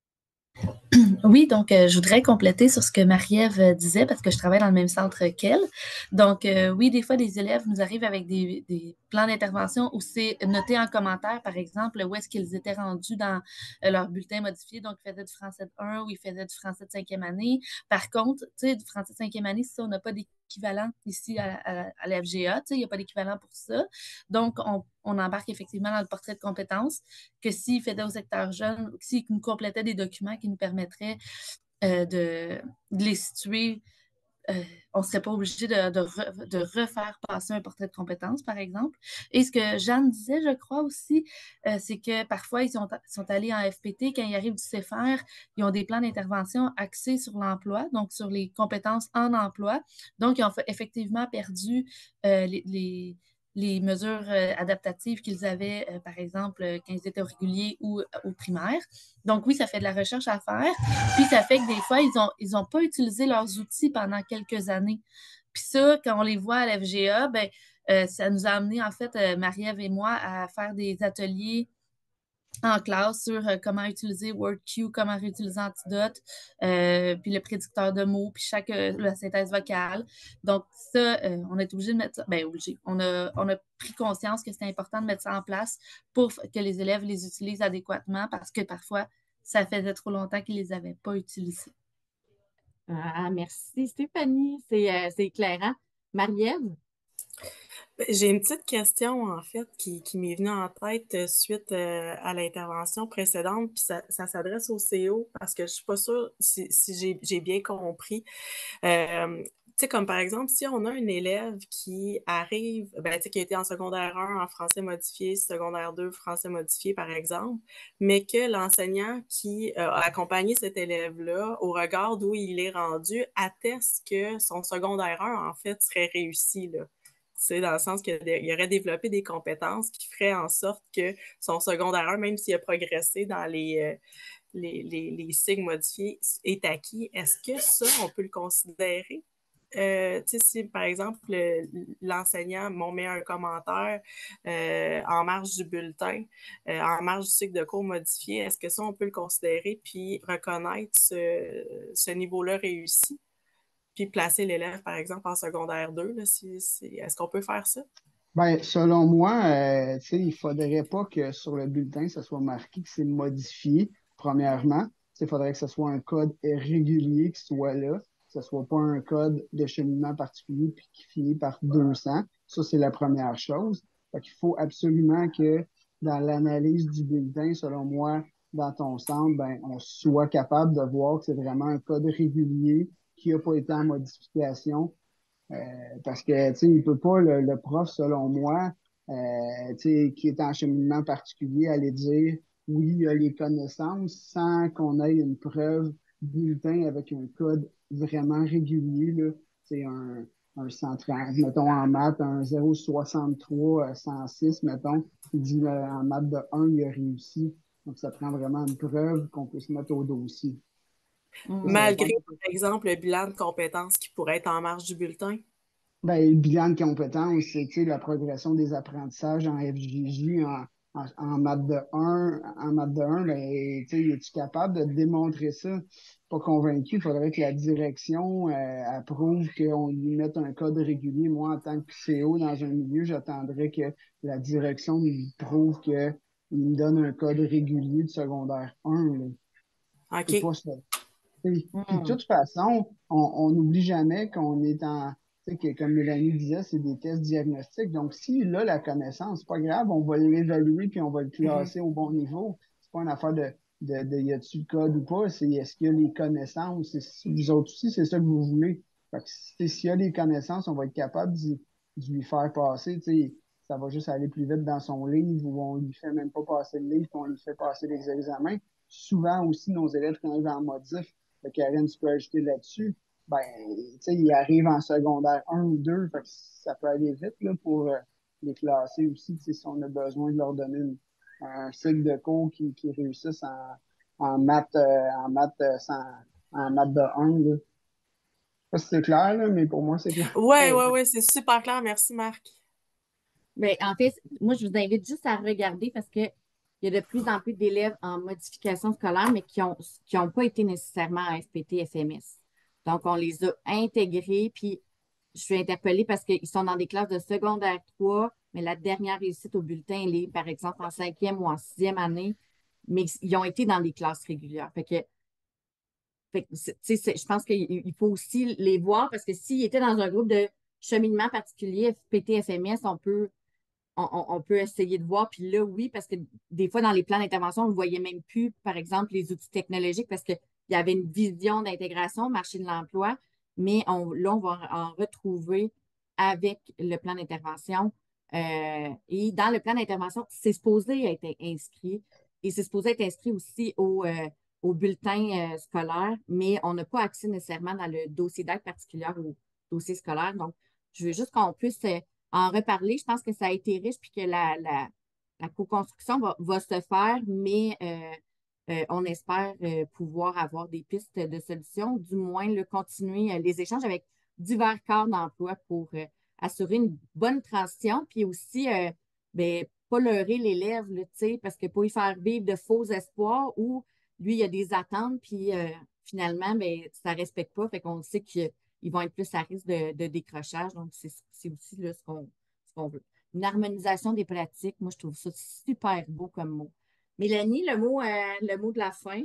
Oui, donc euh, je voudrais compléter sur ce que Marie-Ève euh, disait parce que je travaille dans le même centre qu'elle. Donc, euh, oui, des fois, des élèves nous arrivent avec des, des plans d'intervention où c'est noté en commentaire, par exemple, où est-ce qu'ils étaient rendus dans euh, leur bulletin modifié. Donc, ils faisaient du français de un ou ils faisaient du français de cinquième année. Par contre, tu sais, du français de cinquième année, ça, on n'a pas d'équivalent ici à, à, à l'F G A. Tu sais, il n'y a pas d'équivalent pour ça. Donc, on, on embarque effectivement dans le portrait de compétences que s'ils faisaient au secteur jeune, s'ils nous complétaient des documents qui nous permettraient euh, de, de les situer, euh, on ne serait pas obligé de, de, re, de refaire passer un portrait de compétences, par exemple. Et ce que Jeanne disait, je crois aussi, euh, c'est que parfois, ils sont, sont allés en F P T, quand ils arrivent du C F R, ils ont des plans d'intervention axés sur l'emploi, donc sur les compétences en emploi. Donc, ils ont effectivement perdu euh, les, les les mesures euh, adaptatives qu'ils avaient, euh, par exemple, euh, quand ils étaient au régulier ou euh, au primaire. Donc oui, ça fait de la recherche à faire. Puis ça fait que des fois, ils n'ont ils ont pas utilisé leurs outils pendant quelques années. Puis ça, quand on les voit à l'F G A, ben, euh, ça nous a amené, en fait, euh, Marie-Ève et moi, à faire des ateliers en classe sur euh, comment utiliser WordQ, comment réutiliser Antidote, euh, puis le prédicteur de mots, puis chaque euh, la synthèse vocale. Donc ça, euh, on est obligé de mettre ça, ben obligé. On a, on a pris conscience que c'était important de mettre ça en place pour que les élèves les utilisent adéquatement parce que parfois, ça faisait trop longtemps qu'ils ne les avaient pas utilisés. Ah, merci Stéphanie, c'est euh, c'est éclairant. Marie-Ève? J'ai une petite question, en fait, qui, qui m'est venue en tête euh, suite euh, à l'intervention précédente, puis ça, ça s'adresse au C E O parce que je suis pas sûre si, si j'ai, j'ai bien compris. Euh, tu sais, comme par exemple, si on a un élève qui arrive, ben, tu sais, qui a été en secondaire un en français modifié, secondaire deux français modifié, par exemple, mais que l'enseignant qui euh, a accompagné cet élève-là, au regard d'où il est rendu, atteste que son secondaire un, en fait, serait réussi, là. C'est dans le sens qu'il aurait développé des compétences qui feraient en sorte que son secondaire un, même s'il a progressé dans les, euh, les, les, les signes modifiés, est acquis. Est-ce que ça, on peut le considérer? Euh, tu sais, si par exemple le, l'enseignant m'en met un commentaire euh, en marge du bulletin, euh, en marge du cycle de cours modifié, est-ce que ça, on peut le considérer puis reconnaître ce, ce niveau-là réussi? Puis placer l'élève, par exemple, en secondaire deux, là, si, si, est-ce qu'on peut faire ça? Ben, selon moi, euh, tu sais, il ne faudrait pas que sur le bulletin, ça soit marqué que c'est modifié, premièrement. Il faudrait que ce soit un code régulier qui soit là, que ce ne soit pas un code de cheminement particulier puis qui finit par deux cents. Ça, c'est la première chose. Fait qu'il faut absolument que dans l'analyse du bulletin, selon moi, dans ton centre, ben, on soit capable de voir que c'est vraiment un code régulier qui n'a pas été en modification. Euh, parce que, tu sais, il peut pas, le, le prof, selon moi, euh, tu sais, qui est en cheminement particulier, aller dire, oui, il a les connaissances sans qu'on ait une preuve bulletin avec un code vraiment régulier, là. C'est un, un cent trente, mettons en maths, un zéro virgule soixante-trois, cent six, mettons, il dit euh, en maths de un, il a réussi. Donc, ça prend vraiment une preuve qu'on peut se mettre au dossier. Malgré, par exemple, le bilan de compétences qui pourrait être en marge du bulletin? Ben, le bilan de compétences, c'est la progression des apprentissages en F J J, en, en, en maths de un. En maths de un, ben, es-tu capable de démontrer ça? Pas convaincu, il faudrait que la direction euh, approuve qu'on lui mette un code régulier. Moi, en tant que C E O dans un milieu, j'attendrais que la direction nous prouve que il me donne un code régulier de secondaire un. Là. C'est OK. pas ça. Puis, puis de Hmm. toute façon, on n'oublie jamais qu'on est en, tu sais, que, comme Mélanie disait, c'est des tests diagnostiques. Donc, s'il a la connaissance, c'est pas grave, on va l'évaluer puis on va le Mhm. classer au bon niveau. C'est pas une affaire de, de, de y a-tu le code ou pas, c'est est-ce qu'il y a les connaissances. C'est- si vous autres aussi, c'est ça que vous voulez. Fait que si- s'il y a les connaissances, on va être capable d'y- de lui faire passer, tu sais, ça va juste aller plus vite dans son livre ou on lui fait même pas passer le livre, puis on lui fait passer les examens. Souvent aussi, nos élèves, quand ils vont en modif, fait Karine, tu peux ajouter là-dessus. Ben, tu sais, ils arrivent en secondaire un ou deux, fait que ça peut aller vite là, pour euh, les classer aussi, tu sais, si on a besoin de leur donner une- un cycle de cours qui, qui réussissent en, en maths, euh, en maths, euh, sans- en maths de un. Là. Je sais pas si c'est clair, là, mais pour moi, c'est clair. Ouais, Ben, ouais, ouais, c'est super clair. Merci, Marc. ben, en fait, moi, je vous invite juste à regarder parce que il y a de plus en plus d'élèves en modification scolaire, mais qui ont, qui ont pas été nécessairement à F P T, F M S. Donc, on les a intégrés, puis je suis interpellée parce qu'ils sont dans des classes de secondaire trois, mais la dernière réussite au bulletin, elle est, par exemple, en cinquième ou en sixième année, mais ils ont été dans des classes régulières. Fait que, fait que, c'est- tu sais, c'est- je pense qu'il il faut aussi les voir parce que s'ils étaient dans un groupe de cheminement particulier, F P T, F M S, on peut on, on- on peut essayer de voir. Puis là, oui, parce que des fois, dans les plans d'intervention, on ne voyait même plus, par exemple, les outils technologiques parce qu'il y avait une vision d'intégration au marché de l'emploi, mais on, là, on va en retrouver avec le plan d'intervention. Euh, et dans le plan d'intervention, c'est supposé être inscrit et c'est supposé être inscrit aussi au, euh, au bulletin euh, scolaire, mais on n'a pas accès nécessairement dans le dossier d'aide particulière au dossier scolaire. Donc, je veux juste qu'on puisse euh, en reparler. Je pense que ça a été riche puis que la, la, la co-construction va, va se faire, mais euh, euh, on espère euh, pouvoir avoir des pistes de solutions, du moins le continuer euh, les échanges avec divers corps d'emploi pour euh, assurer une bonne transition, puis aussi euh, ben, pas leurrer l'élève, là, tu sais, parce que pour y faire vivre de faux espoirs ou lui, il y a des attentes, puis euh, finalement, ben, ça ne respecte pas, fait qu'on sait qu'ils vont être plus à risque de, de décrochage. Donc, c'est c'est aussi là, ce qu'on ce qu'on veut. Une harmonisation des pratiques, moi, je trouve ça super beau comme mot. Mélanie, le mot, euh, le mot de la fin.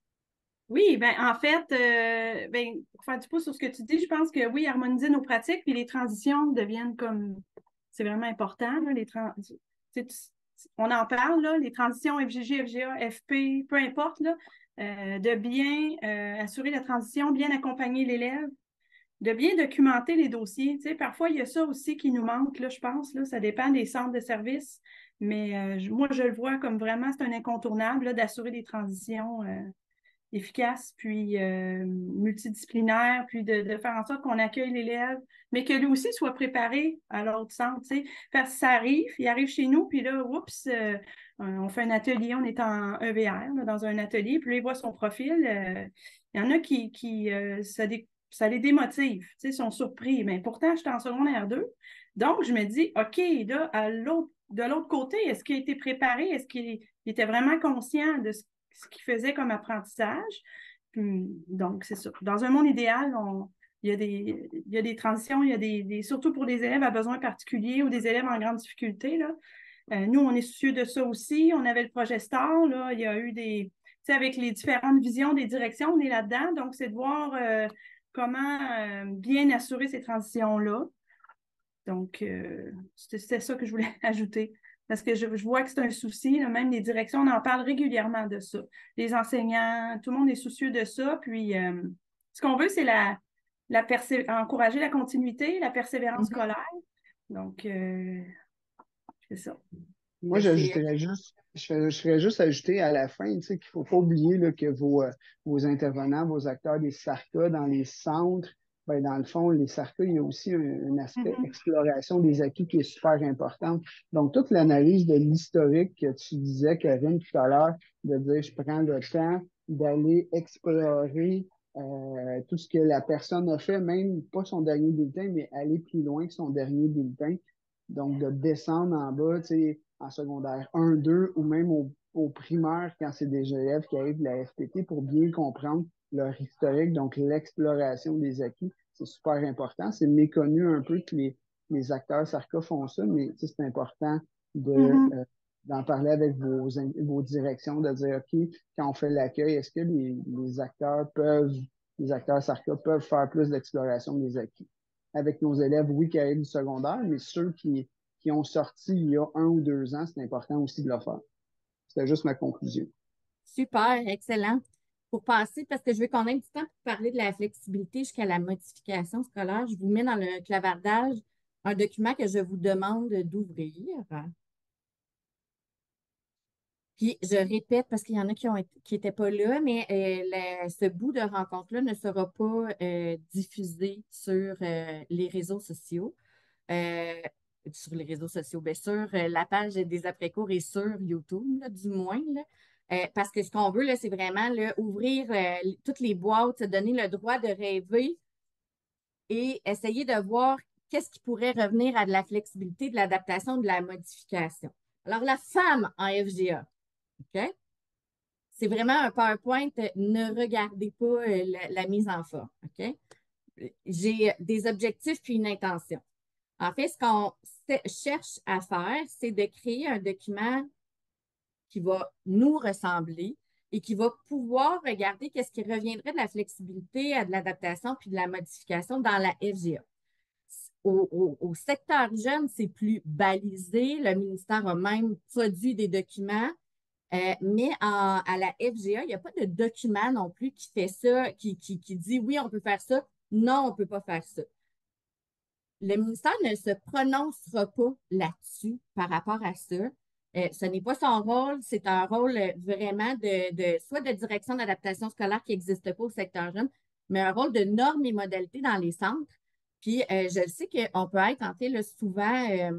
Oui, ben en fait, euh, ben, pour faire du pouce sur ce que tu dis, je pense que oui, harmoniser nos pratiques, puis les transitions deviennent comme c'est vraiment important, là, les trans... tu sais, tu- on en parle, là, les transitions F G G, F G A, F P, peu importe, là, euh, de bien euh, assurer la transition, bien accompagner l'élève, de bien documenter les dossiers. Tu sais, parfois, il y a ça aussi qui nous manque, là, je pense, là, ça dépend des centres de services, mais euh, je- moi, je le vois comme vraiment, c'est un incontournable là, d'assurer des transitions. Euh, efficace, puis euh, multidisciplinaire, puis de, de faire en sorte qu'on accueille l'élève, mais que lui aussi soit préparé à l'autre centre, tu sais. Parce que ça arrive, il arrive chez nous, puis là, oups, euh, on fait un atelier, on est en E V R, là, dans un atelier, puis là, il voit son profil. euh, il y en a qui, qui euh, ça, dé- ça les démotive, tu sais, sont surpris. Mais pourtant, j'étais en secondaire deux. Donc, je me dis, OK, là, à l'autre, de l'autre côté, est-ce qu'il a été préparé? Est-ce qu'il il était vraiment conscient de ce ce qu'il faisait comme apprentissage? Hum, donc, c'est ça. Dans un monde idéal, on, il y a des, il y a des transitions, il y a des, des- surtout pour des élèves à besoins particuliers ou des élèves en grande difficulté, là. Euh, nous, on est soucieux de ça aussi. On avait le projet STAR, là. Il y a eu des, tu sais, avec les différentes visions des directions, on est là-dedans. Donc, c'est de voir euh, comment euh, bien assurer ces transitions-là. Donc, euh, c'était c'était ça que je voulais ajouter. Parce que je, je vois que c'est un souci, là, même les directions, on en parle régulièrement de ça. Les enseignants, tout le monde est soucieux de ça. Puis, euh, ce qu'on veut, c'est la, la persé- encourager la continuité, la persévérance Mhm. scolaire. Donc, euh, c'est ça. Moi, Ben, c'est j'ajouterais juste, je ferais, je ferais juste ajouter à la fin, tu sais, qu'il ne faut pas oublier là, que vos, euh, vos intervenants, vos acteurs des SARCA dans les centres, ben, dans le fond, les SARCA, il y a aussi un, un aspect Mhm. exploration des acquis qui est super important. Donc, toute l'analyse de l'historique que tu disais, Karine, tout à l'heure, de dire je prends le temps d'aller explorer euh, tout ce que la personne a fait, même pas son dernier bulletin, mais aller plus loin que son dernier bulletin. Donc, de descendre en bas, tu sais, en secondaire un, deux ou même au, au primaire quand c'est des élèves qui arrivent de la F P T pour bien comprendre leur historique, donc l'exploration des acquis, c'est super important. C'est méconnu un peu que les, les acteurs SARCA font ça, mais c'est important de, Mhm. euh, d'en parler avec vos, vos directions, de dire, OK, quand on fait l'accueil, est-ce que les, les acteurs peuvent, les acteurs SARCA peuvent faire plus d'exploration des acquis? Avec nos élèves, oui, qui arrivent du secondaire, mais ceux qui, qui ont sorti il y a un ou deux ans, c'est important aussi de le faire. C'était juste ma conclusion. Super, excellent. Pour passer, parce que je veux qu'on ait du temps pour parler de la flexibilité jusqu'à la modification scolaire, je vous mets dans le clavardage un document que je vous demande d'ouvrir. Puis, je répète, parce qu'il y en a qui ont été- qui n'étaient pas là, mais euh, la- ce bout de rencontre-là ne sera pas euh, diffusé sur euh, les réseaux sociaux. Euh, sur les réseaux sociaux, bien sûr, euh, la page des après-cours est sur YouTube, là, du moins, là. Euh, parce que ce qu'on veut, là, c'est vraiment là, ouvrir euh, toutes les boîtes, se donner le droit de rêver et essayer de voir qu'est-ce qui pourrait revenir à de la flexibilité, de l'adaptation, de la modification. Alors, la femme en F G A, OK? C'est vraiment un PowerPoint. Ne regardez pas euh, la, la mise en forme, OK? J'ai des objectifs puis une intention. En fait, ce qu'on cherche à faire, c'est de créer un document qui va nous ressembler et qui va pouvoir regarder qu'est-ce qui reviendrait de la flexibilité, à de l'adaptation puis de la modification dans la F G A. Au, au, au secteur jeune, c'est plus balisé. Le ministère a même produit des documents. Euh, mais en- à la F G A, il n'y a pas de document non plus qui fait ça, qui, qui, qui dit oui, on peut faire ça, non, on ne peut pas faire ça. Le ministère ne se prononcera pas là-dessus par rapport à ça. Euh, ce n'est pas son rôle, c'est un rôle euh, vraiment de, de soit de direction d'adaptation scolaire qui n'existe pas au secteur jeune, mais un rôle de normes et modalités dans les centres. Puis euh, je sais qu'on peut être tenté là, souvent, euh,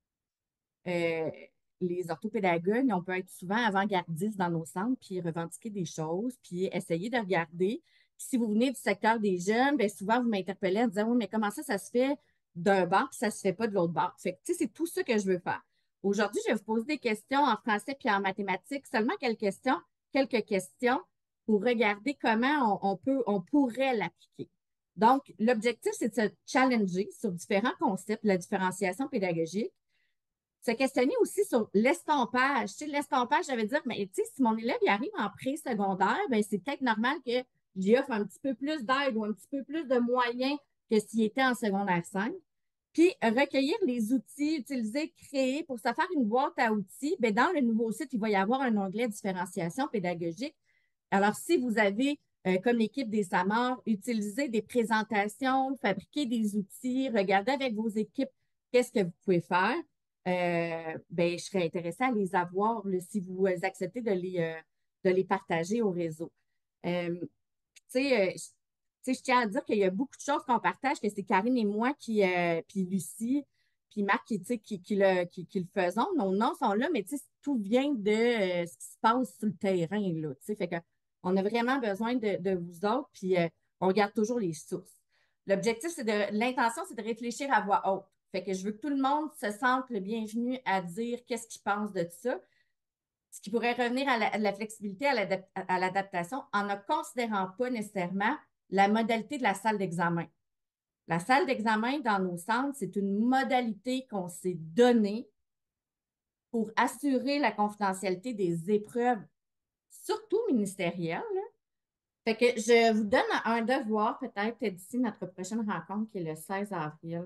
euh, les orthopédagogues, on peut être souvent avant-gardistes dans nos centres, puis revendiquer des choses, puis essayer de regarder. Puis si vous venez du secteur des jeunes, bien souvent, vous m'interpellez en disant, oui, mais comment ça, ça se fait d'un bord, puis ça ne se fait pas de l'autre bord. Fait que, tu sais, c'est tout ça que je veux faire. Aujourd'hui, je vais vous poser des questions en français puis en mathématiques, seulement quelques questions, quelques questions pour regarder comment on, on peut, on pourrait l'appliquer. Donc, l'objectif, c'est de se challenger sur différents concepts de la différenciation pédagogique, se questionner aussi sur l'estompage. Tu sais, l'estompage, ça veut dire, mais tu sais, si mon élève il arrive en pré-secondaire, ben, c'est peut-être normal que j'y offre un petit peu plus d'aide ou un petit peu plus de moyens que s'il était en secondaire cinq. Puis, recueillir les outils utilisés, créés pour se faire une boîte à outils. Bien, dans le nouveau site, il va y avoir un onglet différenciation pédagogique. Alors, si vous avez, euh, comme l'équipe des SAMAR, utilisé des présentations, fabriqué des outils, regardez avec vos équipes qu'est-ce que vous pouvez faire, euh, ben, je serais intéressée à les avoir là, si vous acceptez de les, euh, de les partager au réseau. Euh, tu sais, euh, je tu sais, je tiens à dire qu'il y a beaucoup de choses qu'on partage, que c'est Karine et moi qui, euh, puis Lucie, puis Marc qui, tu sais, qui, qui, le, qui, qui le faisons. Nos noms sont là, mais tu sais, tout vient de euh, ce qui se passe sur le terrain, là, tu sais. Fait que on a vraiment besoin de, de vous autres, puis euh, on regarde toujours les sources. L'objectif, c'est de, l'intention, c'est de réfléchir à voix haute. Fait que je veux que tout le monde se sente le bienvenu à dire qu'est-ce qu'il pense de ça, ce qui pourrait revenir à la, à la flexibilité, à l'adap- à l'adaptation, en ne considérant pas nécessairement la modalité de la salle d'examen. La salle d'examen dans nos centres, c'est une modalité qu'on s'est donnée pour assurer la confidentialité des épreuves, surtout ministérielles, là. Fait que je vous donne un devoir peut-être d'ici notre prochaine rencontre qui est le seize avril.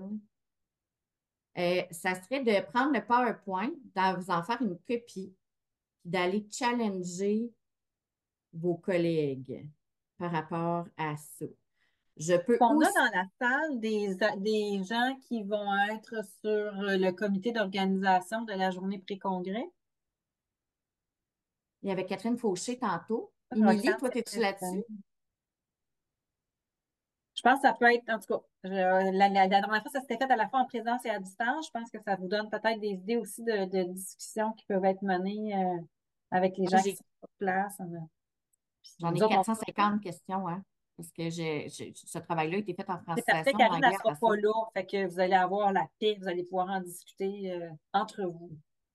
Euh, ça serait de prendre le PowerPoint, de vous en faire une copie, puis d'aller challenger vos collègues par rapport à ça. Je peux On a aussi. dans la salle des, des gens qui vont être sur le comité d'organisation de la journée pré-congrès. Il y avait Catherine Fauché tantôt. Roxane, Émilie, toi, c'est es-tu là-dessus? Je pense que ça peut être, en tout cas, je- la, la- la dernière fois, ça s'était fait à la fois en présence et à distance. Je pense que ça vous donne peut-être des idées aussi de, de discussions qui peuvent être menées euh, avec les Moi, gens qui j'ai- sont sur place. Puis J'en ai nous autres, on- quatre cent cinquante questions, hein, parce que j'ai, j'ai- ce travail-là a été fait en c'est parfait, francisation Karine, elle d'anglais ne sera après ça. pas là. Fait que vous allez avoir la paix, vous allez pouvoir en discuter euh, entre vous.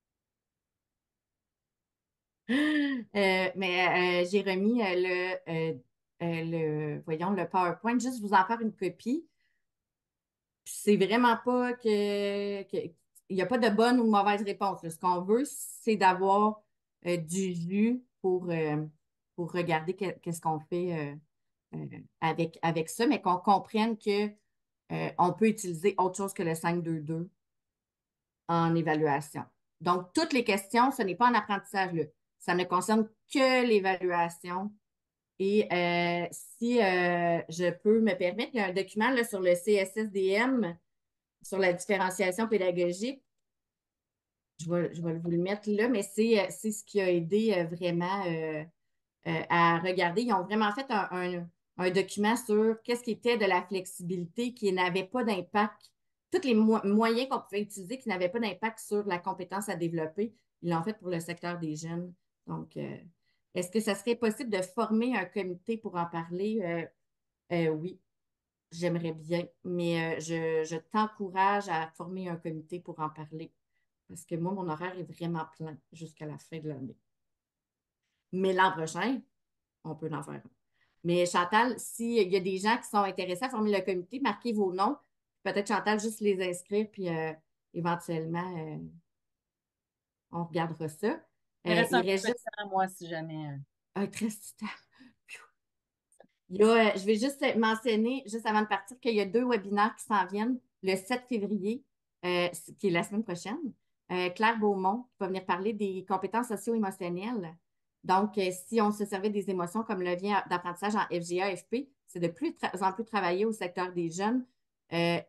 Euh, mais euh, j'ai remis euh, le, euh, euh, le, voyons, le PowerPoint, juste vous en faire une copie. Puis c'est vraiment pas que, que- il n'y a pas de bonne ou de mauvaise réponse. Là. Ce qu'on veut, c'est d'avoir euh, du jus pour, euh, pour regarder que- qu'est-ce qu'on fait euh, euh, avec, avec ça, mais qu'on comprenne que euh, on peut utiliser autre chose que le cinq deux deux en évaluation. Donc, toutes les questions, ce n'est pas un apprentissage là. Ça ne concerne que l'évaluation. Et euh, si euh, je peux me permettre, il y a un document là, sur le C S S D M, sur la différenciation pédagogique. Je vais, je vais vous le mettre là, mais c'est euh, c'est ce qui a aidé euh, vraiment euh, euh, à regarder. Ils ont vraiment fait un, un- un document sur qu'est-ce qui était de la flexibilité qui n'avait pas d'impact. Tous les mo- moyens qu'on pouvait utiliser qui n'avaient pas d'impact sur la compétence à développer, ils l'ont fait pour le secteur des jeunes. Donc, euh, est-ce que ça serait possible de former un comité pour en parler? Euh, euh, oui, j'aimerais bien, mais euh, je, je t'encourage à former un comité pour en parler parce que moi, mon horaire est vraiment plein jusqu'à la fin de l'année. Mais l'an prochain, on peut en faire un. Mais Chantal, s'il y a des gens qui sont intéressés à former le comité, marquez vos noms. Peut-être Chantal, juste les inscrire, puis euh, éventuellement, euh, on regardera ça. Il Euh, reste il un peu reste de juste temps, moi, si jamais. euh. un reste du temps. Il y a, euh, je vais juste mentionner, juste avant de partir, qu'il y a deux webinaires qui s'en viennent le sept février, euh, qui est la semaine prochaine. Euh, Claire Beaumont qui va venir parler des compétences socio-émotionnelles. Donc, euh, si on se servait des émotions comme le lien d'apprentissage en F G A, F P, c'est de plus en plus travailler au secteur des jeunes. Euh,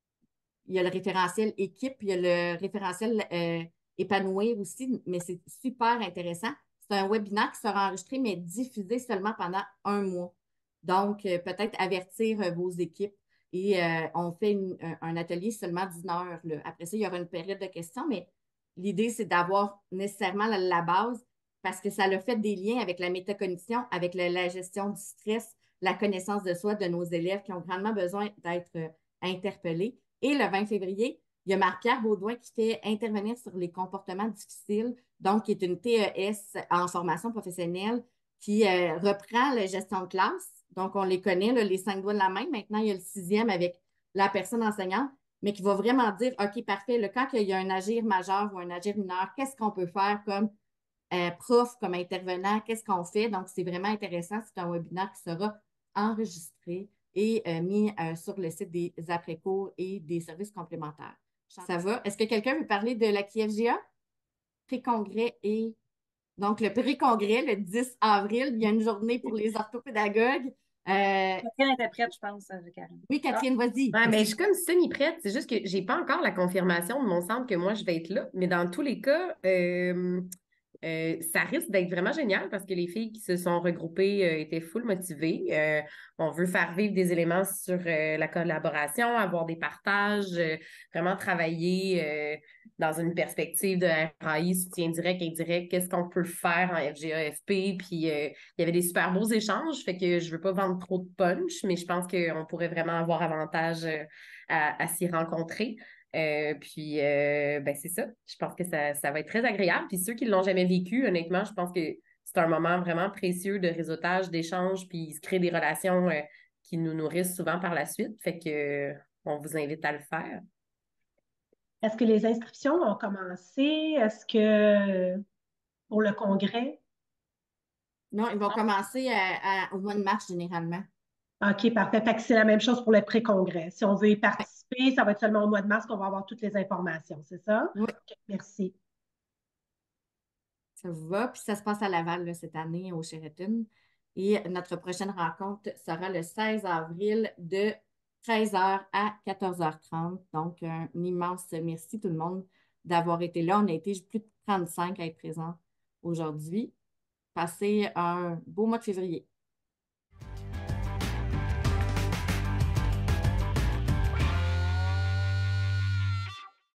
il y a le référentiel équipe, il y a le référentiel euh, épanouir aussi, mais c'est super intéressant. C'est un webinaire qui sera enregistré, mais diffusé seulement pendant un mois. Donc, euh, peut-être avertir euh, vos équipes. Et euh, on fait une- un, un atelier seulement d'une heure. Là. Après ça, il y aura une période de questions, mais l'idée, c'est d'avoir nécessairement la, la base parce que ça a fait des liens avec la métacognition, avec la, la gestion du stress, la connaissance de soi de nos élèves qui ont grandement besoin d'être euh, interpellés. Et le vingt février, il y a Marc-Pierre Baudouin qui fait intervenir sur les comportements difficiles, donc qui est une T E S en formation professionnelle qui euh, reprend la gestion de classe. Donc, on les connaît, là, les cinq doigts de la main. Maintenant, il y a le sixième avec la personne enseignante, mais qui va vraiment dire, OK, parfait, là, quand il y a un agir majeur ou un agir mineur, qu'est-ce qu'on peut faire comme euh, prof, comme intervenant, qu'est-ce qu'on fait? Donc, c'est vraiment intéressant. C'est un webinaire qui sera enregistré et euh, mis euh, sur le site des après-cours et des services complémentaires. Ça va? Est-ce que quelqu'un veut parler de la Q F G A? Pré-congrès et donc le pré-congrès, le dix avril, il y a une journée pour les orthopédagogues. Euh, Catherine était prête, je pense, euh, Karine. oui, Catherine, vas-y. Ouais, mais je suis comme semi-prête. C'est juste que j'ai pas encore la confirmation de mon centre que moi, je vais être là. Mais dans tous les cas, euh, euh, ça risque d'être vraiment génial parce que les filles qui se sont regroupées euh, étaient full motivées. Euh, on veut faire vivre des éléments sur euh, la collaboration, avoir des partages, euh, vraiment travailler euh, dans une perspective de R A I, soutien direct, indirect, qu'est-ce qu'on peut faire en F G A, F P. Puis euh, il y avait des super beaux échanges, fait que je veux pas vendre trop de punch, mais je pense qu'on pourrait vraiment avoir avantage euh, à, à s'y rencontrer. Euh, puis, euh, ben, c'est ça. Je pense que ça, ça va être très agréable. Puis ceux qui ne l'ont jamais vécu, honnêtement, je pense que c'est un moment vraiment précieux de réseautage, d'échange, puis il se crée des relations euh, qui nous nourrissent souvent par la suite. Fait que, euh, on vous invite à le faire. Est-ce que les inscriptions ont commencé? Est-ce que pour le congrès? Non, ils vont commencer à- à- au mois de mars généralement. OK, parfait. Fait que c'est la même chose pour le pré-congrès. Si on veut y participer, ça va être seulement au mois de mars qu'on va avoir toutes les informations, c'est ça? Oui. OK, merci. Ça vous va. Puis ça se passe à Laval là, cette année au Sheraton. Et notre prochaine rencontre sera le seize avril de treize heures à quatorze heures trente. Donc, un immense merci tout le monde d'avoir été là. On a été plus de trente-cinq à être présents aujourd'hui. Passez un beau mois de février.